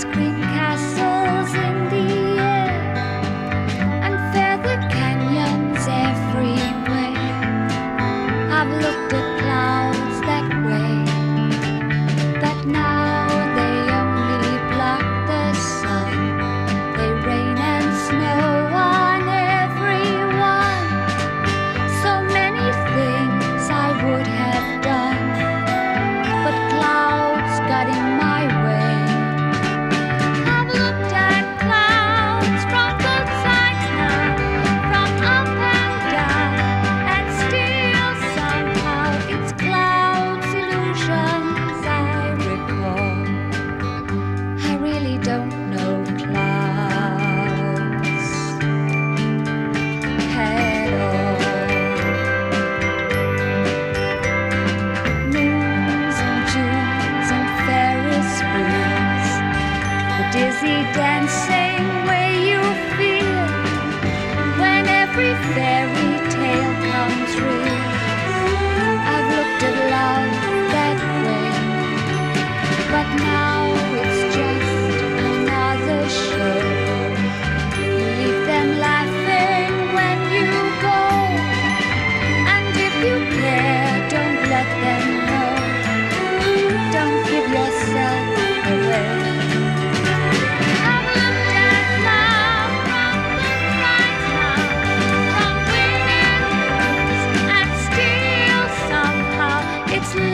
green castles in the air and feather canyons everywhere. I've looked at clouds that way, but now they only block the sun. They rain and snow on everyone. So many things I would have done, but clouds got in my way. I've looked at clouds from both sides now, from up and down, and still somehow it's clouds' illusions I recall. I really don't know clouds at all. Moons and Junes and Ferris wheels, the dizzy dancing way you feel when every fairy tale comes real. I've looked at love that way, but now it's just another show. You leave them laughing when you go, and if you care, don't let them know. Don't give yourself away. I've looked at love from both sides now, from wind and moons, and still somehow it's